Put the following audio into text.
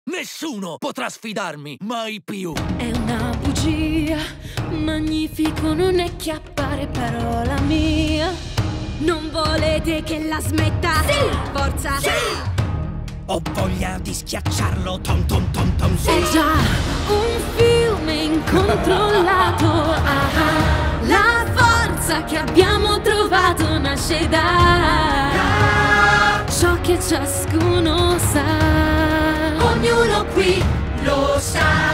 Nessuno potrà sfidarmi, mai più. È una bugia, magnifico non è che appare parola mia. Non volete che la smetta? Sì! Forza! Sì! Ho voglia di schiacciarlo, tom tom tom tom, sì. È già un fiume incontrollato. La forza che abbiamo trovato nasce da ciò che ciascuno sa. Ognuno qui lo sa.